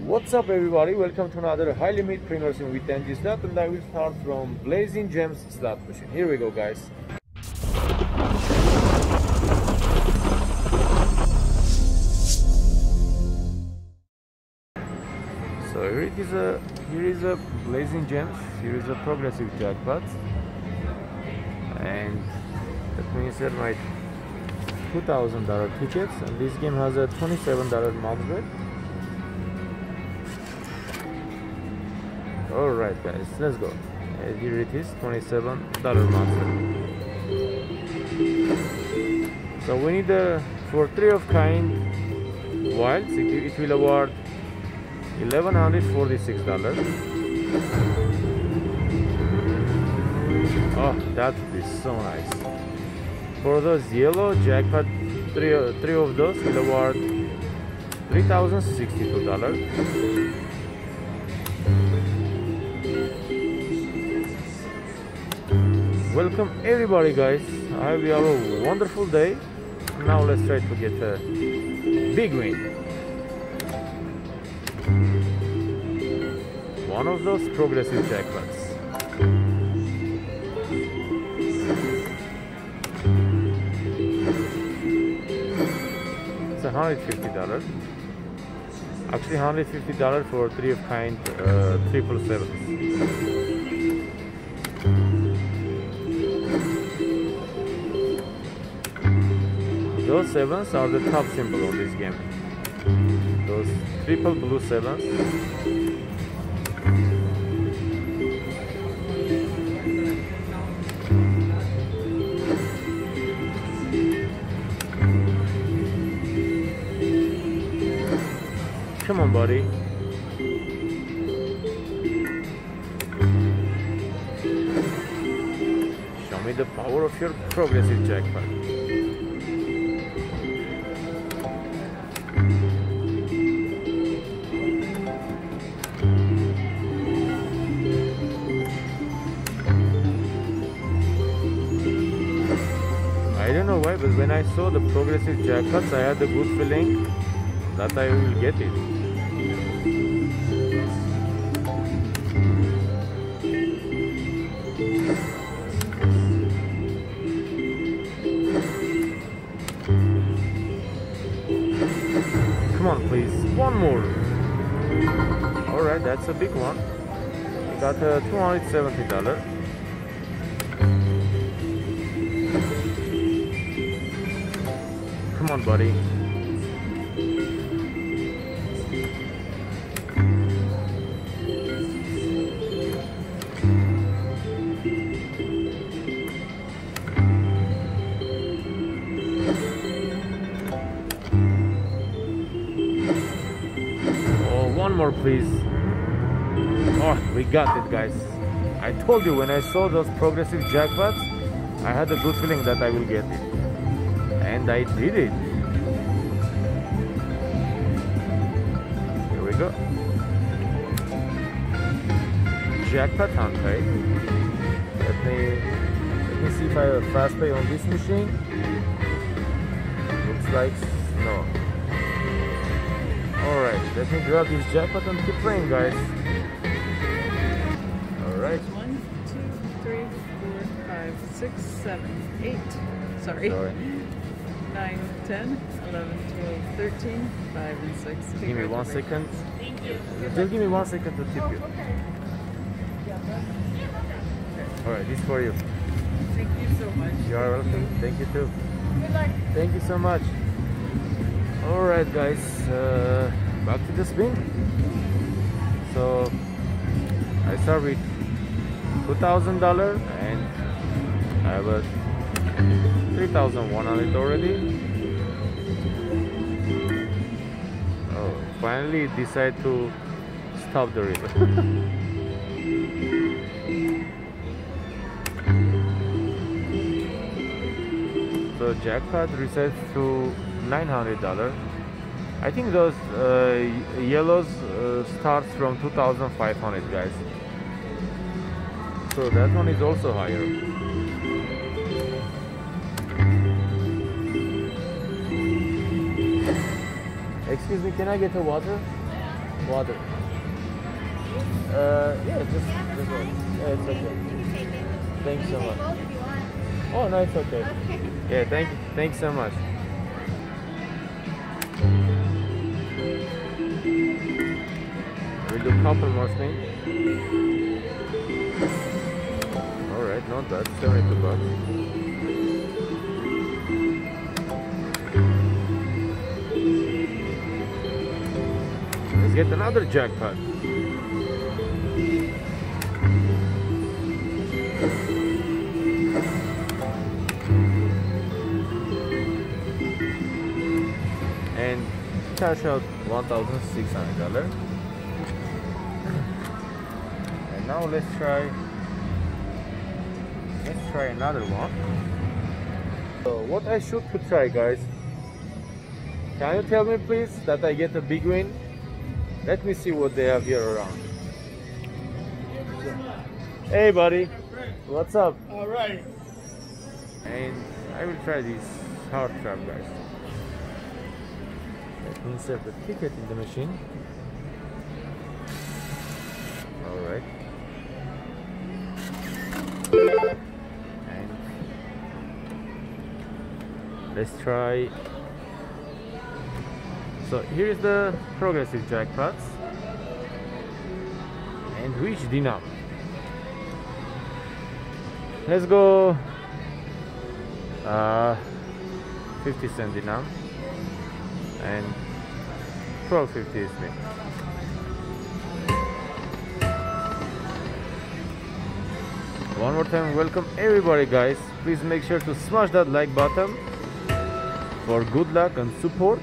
What's up everybody, welcome to another high limit Premier Sim with NG slot, and I will start from Blazing Gems slot machine. Here we go guys. So here is a Blazing Gems, here is a progressive jackpot, and let me insert my $2,000 tickets, and this game has a $27 max bet. Alright guys, let's go. Here it is, $27 max bet. So we need for 3 of kind wilds, it will award $1,146. Oh, that would be so nice. For those yellow jackpot, three of those will award $3,062. Welcome everybody guys, I hope you have a wonderful day. Now let's try to get a big win. One of those progressive jackpots. It's $150. Actually $150 for 3 of kind triple sevens. Those sevens are the top symbol on this game. Those triple blue sevens. Come on, buddy. Show me the power of your progressive jackpot. I don't know why, but when I saw the progressive jackpots, I had a good feeling that I will get it. Come on, please. One more. Alright, that's a big one. We got $270. Come on, buddy. Oh, one more, please. Oh, we got it, guys. I told you when I saw those progressive jackpots, I had a good feeling that I will get it. And I did it. Here we go. Jackpot hunt, right? Let me see if I have a fast pay on this machine. Looks like no. Alright, let me grab this jackpot and keep playing, guys. Alright. 1, 2, 3, 4, 5, 6, 7, 8. Sorry. 9, 10, 11, 12, 13, 5, and 6. Give me 1 second. Thank you. Just give me 1 second to tip you. Alright, this is for you. Thank you so much. You are welcome. Thank you too. Good luck. Thank you so much. Alright guys, back to the spin. So I start with $2,000 and I have a $3,100 already. Oh, finally decide to stop the river. So jackpot resets to $900. I think those yellows starts from 2,500 guys. So that one is also higher. Excuse me, can I get a water? Water. Yeah, just yeah, it's okay. Thanks so much. Oh no, it's okay. Yeah, thanks so much. We'll do a couple more spins. Alright, not bad. 72 bucks. Let's get another jackpot. And cash out $1,600. And now let's try another one. So what I should try, guys? Can you tell me please that I get a big win? Let me see what they have here around. Hey buddy, what's up? All right. And I will try this hard trap, guys. Let me insert the ticket in the machine. Alright. And let's try. So here is the progressive jackpots. And which dinar? Let's go 50-cent dinar and 12.50 is me. One more time, welcome everybody, guys. Please make sure to smash that like button for good luck and support.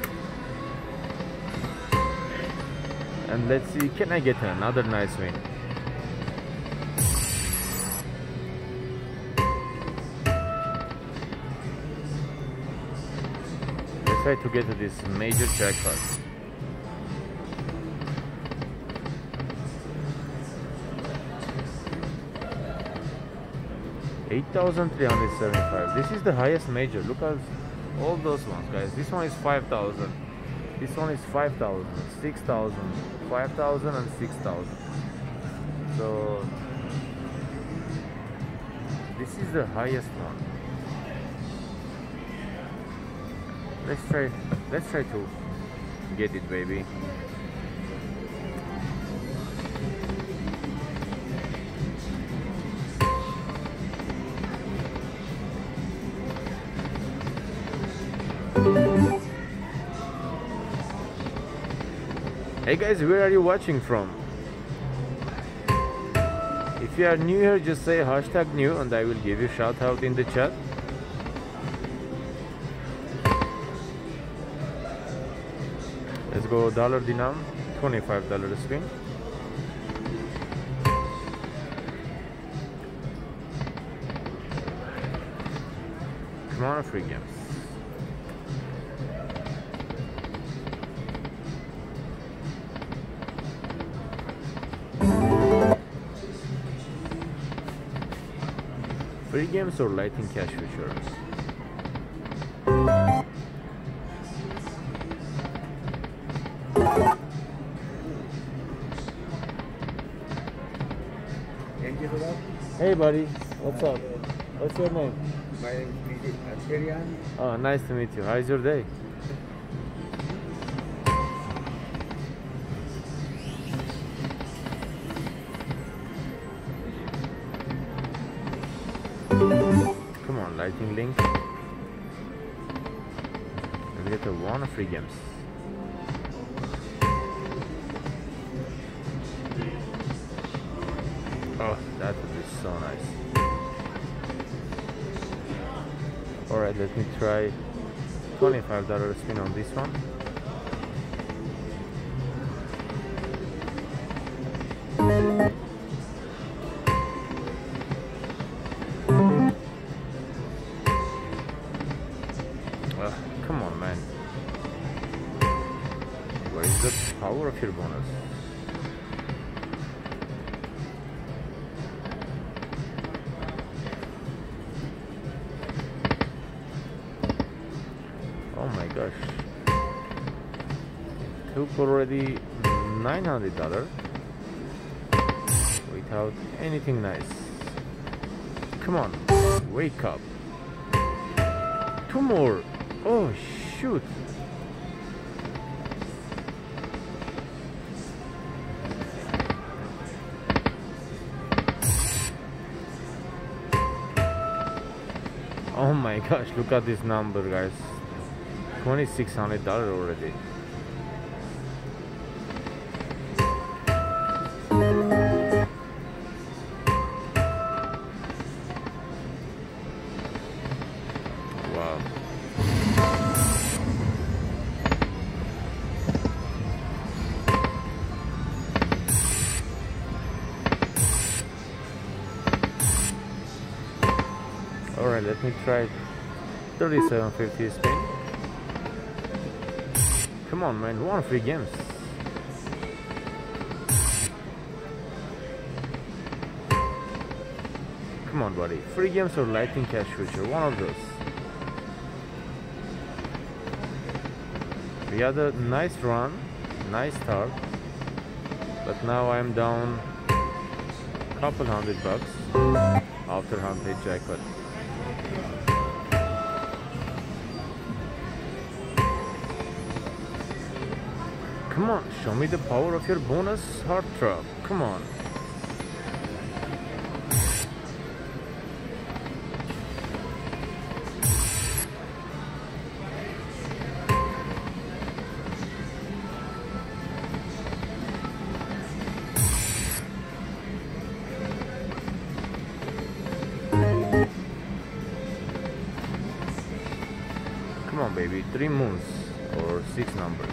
And let's see, can I get another nice win? Let's try to get to this major jackpot. $8,375. This is the highest major. Look at all those ones, guys. This one is 5,000. This one is 5,000, 6,000, 5,000 and 6,000. So this is the highest one. Let's try to get it, baby. Hey guys, where are you watching from? If you are new here, just say #new and I will give you a shout out in the chat. Let's go dollar dinar, $25 spin. Come on, free games. Free games or lighting cash futures? Hey buddy, what's up? What's your name? My name is Asherian. Oh, nice to meet you. How's your day? Come on, lighting link. Let's get a one free games. Oh, that would be so nice. Alright, let me try $25 spin on this one. Come on, man. Where is the power of your bonus? Oh my gosh. Took already $900 without anything nice. Come on, wake up. 2 more. Oh shoot. Oh my gosh, look at this number, guys. $2,600 already. Wow. Alright, let me try 3750 spin. Come on, man, who want free games? Come on, buddy. Free games or lightning cash future, one of those. We had a nice run, nice start, but now I'm down a couple $100 after 100 jackpot. Come on, show me the power of your bonus heartthrob. Come on. Come on, baby. 3 moons or 6 numbers.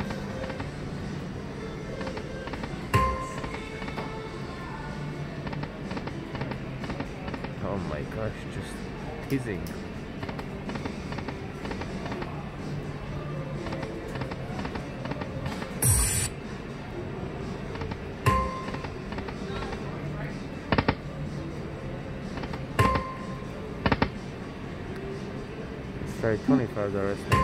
Oh my gosh, just teasing. Let's try $25 space.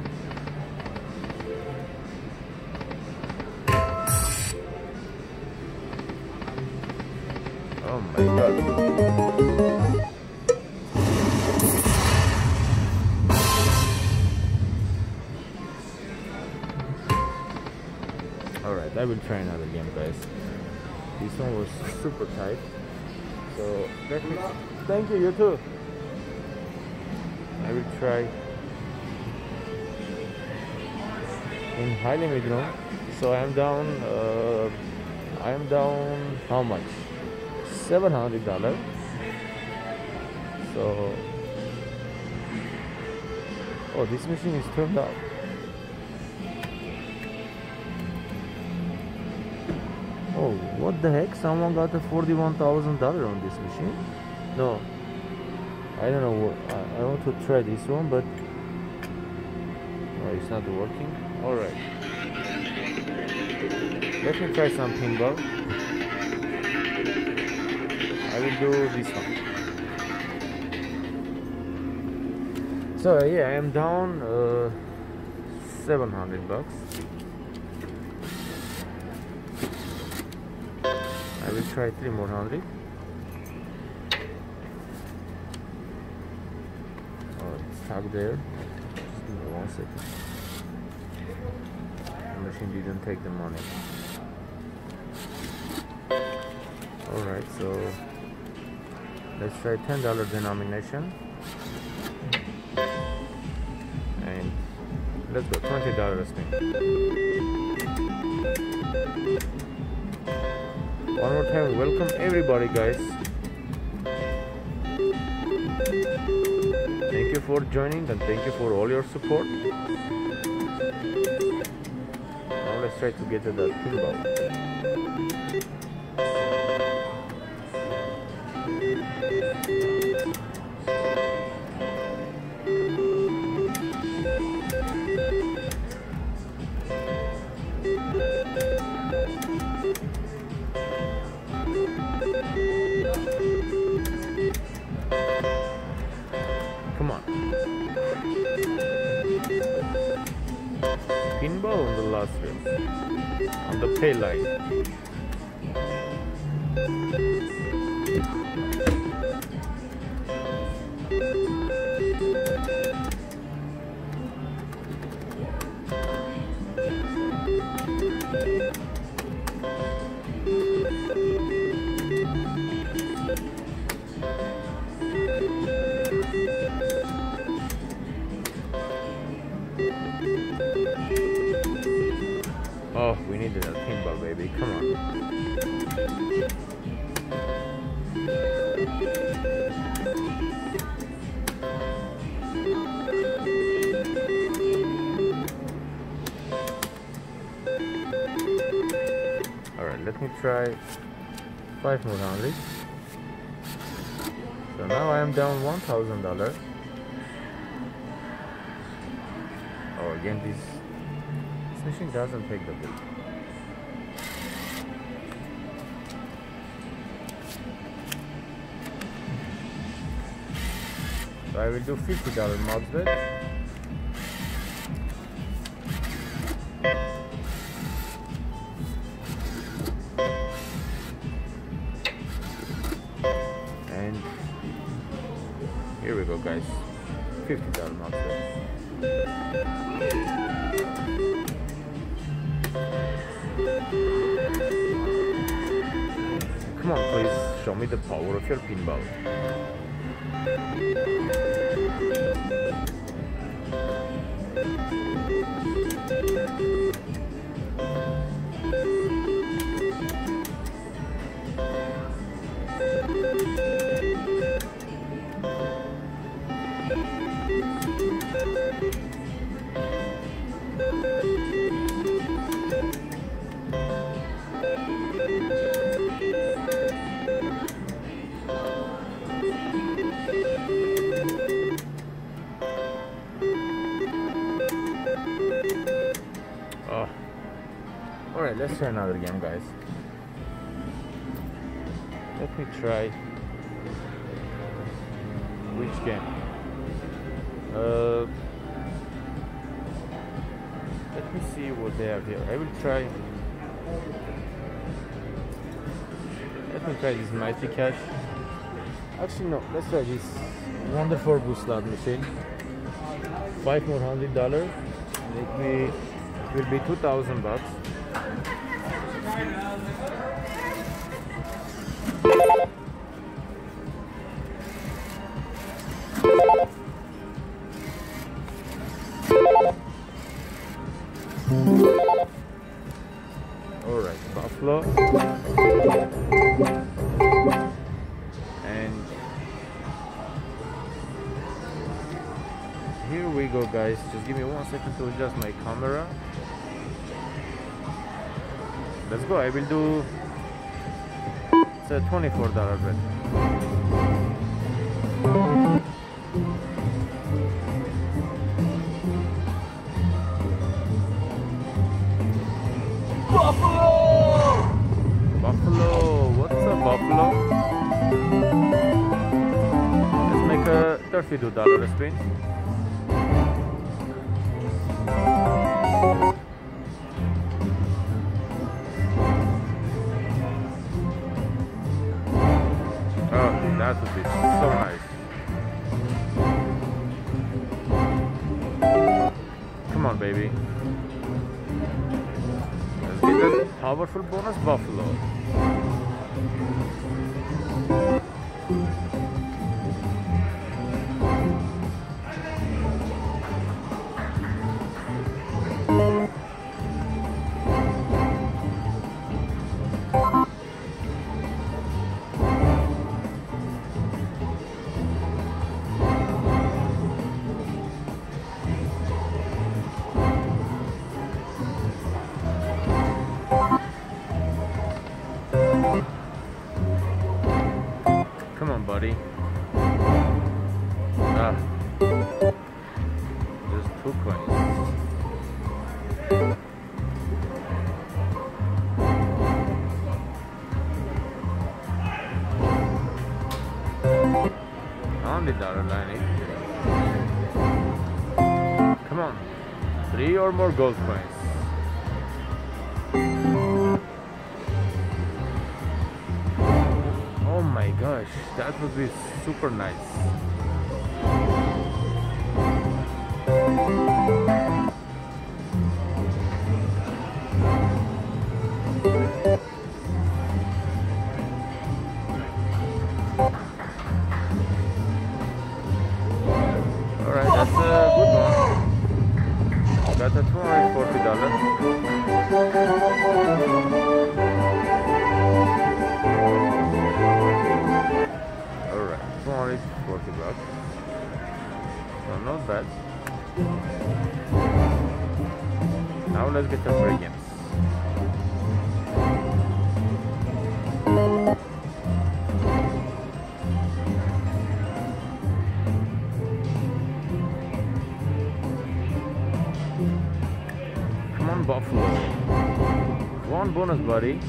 Oh my god. Alright, I will try another game, guys. This one was super tight. So let me thank you, you too. I will try in high limit room. So I am down how much? $700. So oh, this machine is turned up. Oh, what the heck? Someone got a $41,000 on this machine? No, I don't know what. I want to try this one, but oh, it's not working. Alright, let me try some pinball. I will do this one. So yeah, I am down $700. I will try 3 more hundred. Oh, it's stuck there. Just give me 1 second. The machine didn't take the money. Alright, so let's try $10 denomination. And let's go $20 spin. One more time, welcome everybody, guys. Thank you for joining and thank you for all your support. Now let's try to get to the pinball. Come on. Pinball on the illustrious on the pay line. Oh, we needed a pinball, baby. Come on. Alright, let me try 5 more only. So now I am down $1,000. Oh, again, this machine doesn't take the beat. So I will do $50 mods bet. And here we go, guys. $50 mods bet. Come on, please show me the power of your pinball. Alright, let's try another game, guys. Let me try which game? Let me see what they have here. I will try. Let me try this Mighty Cash. Actually, no. Let's try this wonderful boost slot machine. $5 more $100. It will be $2,000. Alright, Buffalo. And here we go, guys. Just give me 1 second to adjust my camera. Let's go. I will do, it's a $24 bet. Buffalo! What's up, Buffalo? Let's make a $32 spin. Oh, that would be so nice. Come on, baby. Let's get that powerful bonus, Buffalo. Come on, buddy. Ah. Just 2 coins. On the dollar line. Come on. 3 or more gold coins. gosh, that would be super nice. Alright, that's a good one. Got a $240. Alright, $240. So not bad. Now let's get the free games. Come on, Buffalo. One bonus, buddy.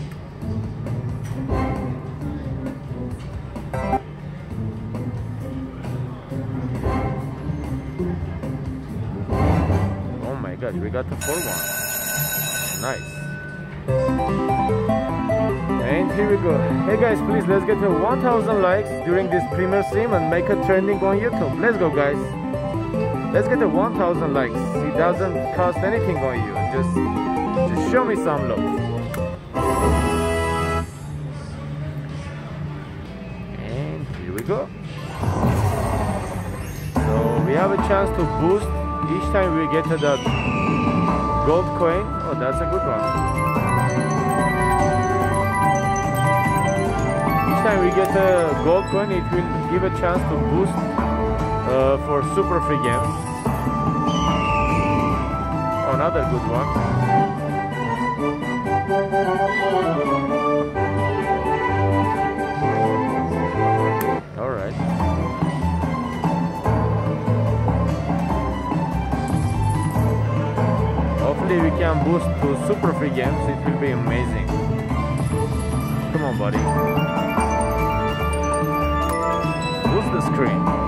Oh my god, we got the 4-1. Nice. And here we go. Hey guys, please let's get to 1,000 likes during this premiere stream and make it trending on YouTube. Let's go, guys. Let's get to 1,000 likes. It doesn't cost anything on you. Just show me some love. And here we go. So we have a chance to boost each time we get to that gold coin. Oh, that's a good one. Each time we get a gold coin, it will give a chance to boost for super free games. Oh, another good one. All right. Hopefully we can boost to super free games. It will be amazing. Come on, buddy. Boost the screen.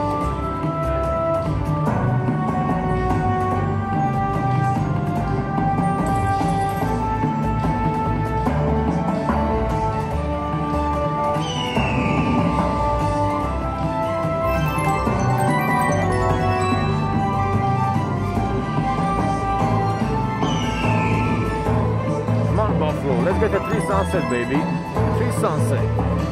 Let's get a 3 sunset, baby. 3 sunset.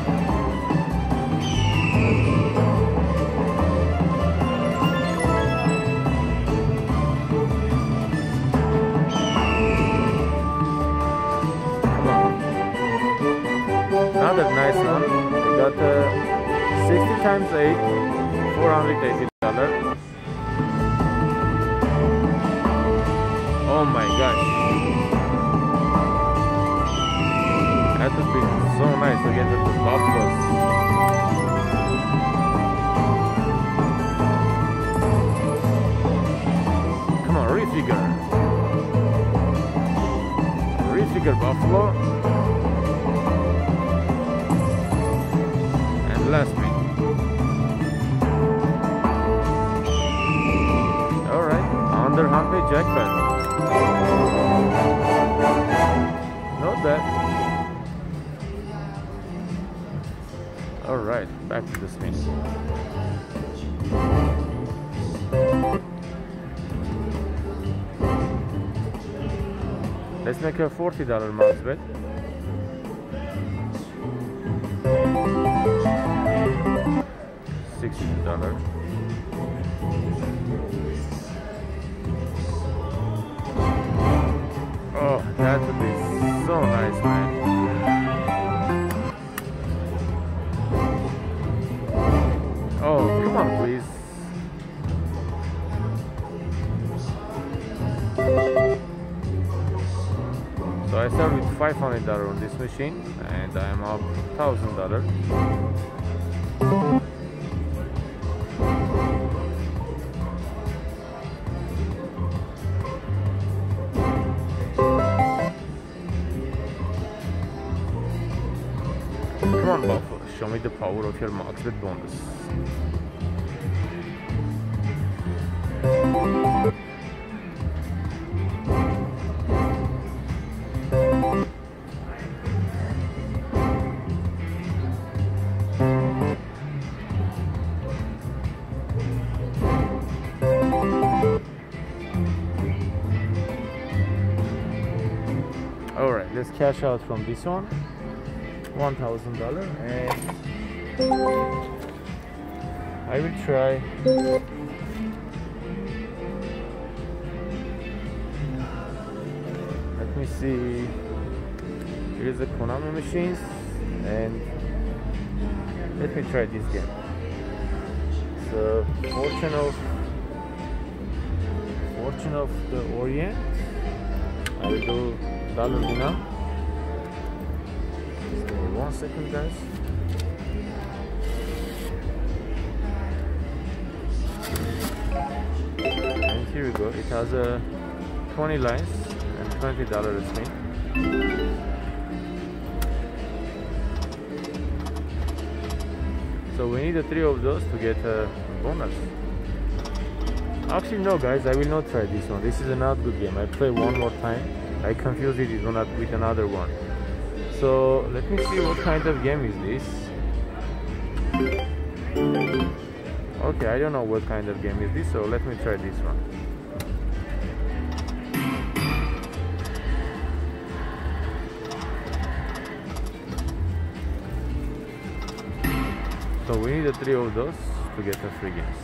Come on. Another nice one. We got 60 times 8, $480. Oh my gosh. That would be so nice to get into Buffaloes. Come on, refigure. Refigure Buffalo. And last win. Alright, under 100 jackpot. Not bad. Alright, back to the spin. Let's make a $40 max bet. $60. Oh, that would be so nice, man. Oh, come on, please. So I start with $500 on this machine, and I am up $1,000. Come on, Buffalo, show me the power of your max bet bonus. Alright, let's cash out from this one. $1,000, and I will try let me see. Here's the Konami machines, and let me try this game. So Fortune of the Orient. I will do dollar dinar. 1 second, guys. And here we go. It has a 20 lines and $20 spin. So we need 3 of those to get a bonus. Actually no, guys, I will not try this one. This is a not good game. I play one more time. I confused it with another one. So let me see what kind of game is this. Okay, I don't know what kind of game is this, so let me try this one. So we need 3 of those to get a free games.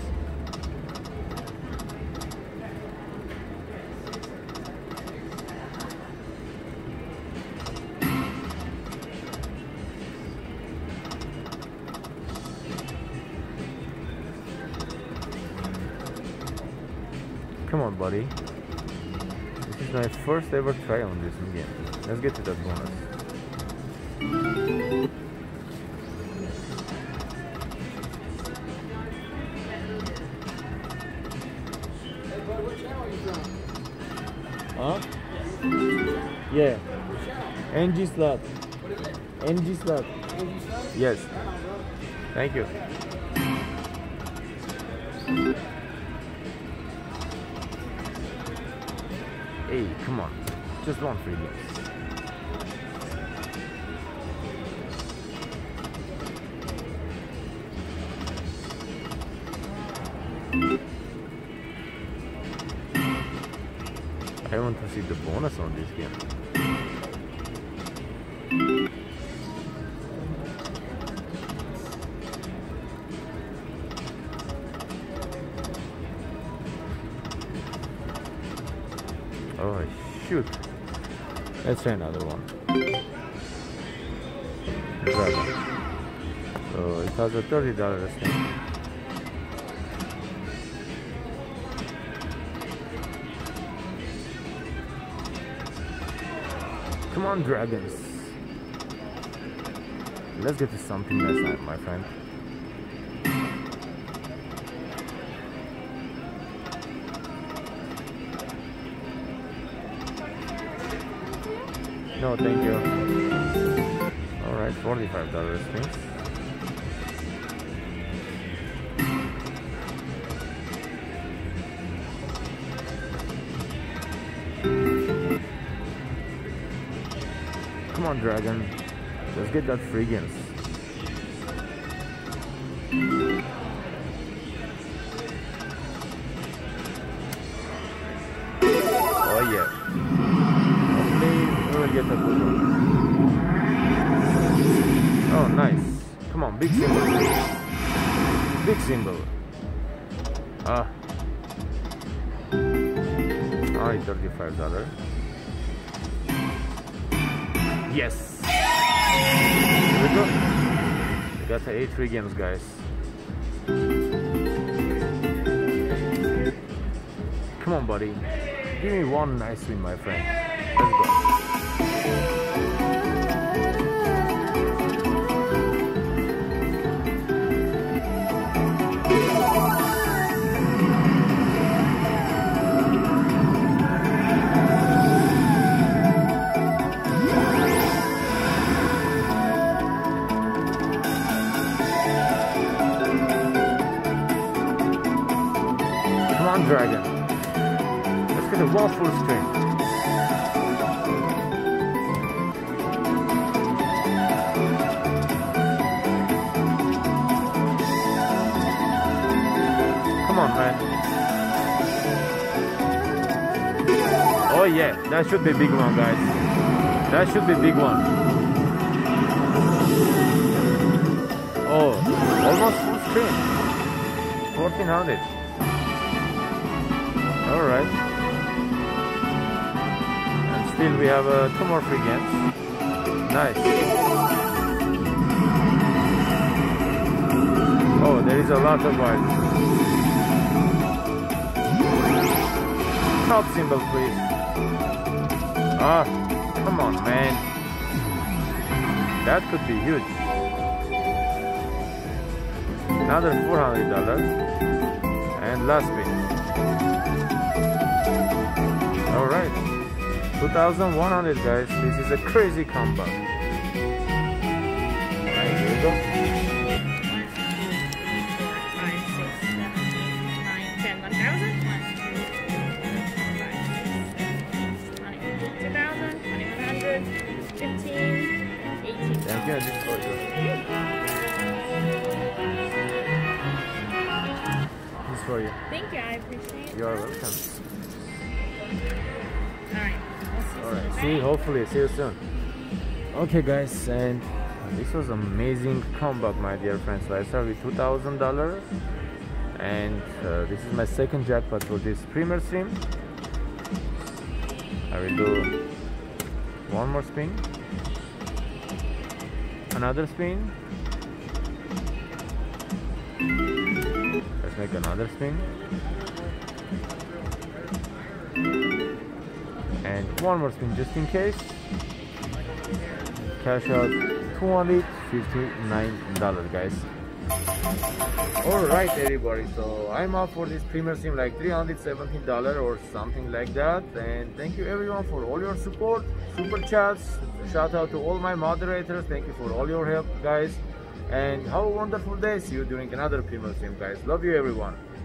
Come on, buddy. This is my first ever try on this game. Let's get to that bonus. Huh? Yeah. NG slot. NG slot. Yes. Thank you. Hey, come on. Just one free game. I want to see the bonus on this game. Oh shoot. Let's try another one. Dragon. So it has a $30 stake. Come on, dragons. Let's get to something nice, my friend. No, thank you. Alright, $45 spins. Come on, dragon. Let's get that free games. Oh yeah. We'll get a good one. Oh, nice. Come on, big symbol. Big symbol. Ah. Alright, $35. Yes. Here we go. We got 8 free games, guys. Come on, buddy. Give me one nice win, my friend. Let's go. Come on, dragon. Let's get a wall full string. Come on, man. Oh yeah, that should be a big one, guys. That should be big one. Oh, almost full screen. 1400. Alright. And still we have 2 more free games. Nice. Oh, there is a lot of white. Top symbol, please. Ah, come on, man. That could be huge. Another $400. And last spin. Alright. 2,100, guys. This is a crazy comeback. Alright, here we go. 15, 18. Thank you. This is for you. This is for you. Thank you, I appreciate it. You are welcome. Alright, we'll see you Alright, soon. hopefully, see you soon. Okay, guys, and this was amazing comeback, my dear friends. So I started with $2,000, and this is my second jackpot for this premier stream. I will do one more spin, another spin. Let's make another spin, and one more spin just in case. Cash out $259, guys. Alright, everybody, so I'm up for this premier sim like $317 or something like that. And thank you everyone for all your support, super chats. Shout out to all my moderators. Thank you for all your help, guys, and have a wonderful day. See you during another premier sim, guys. Love you, everyone.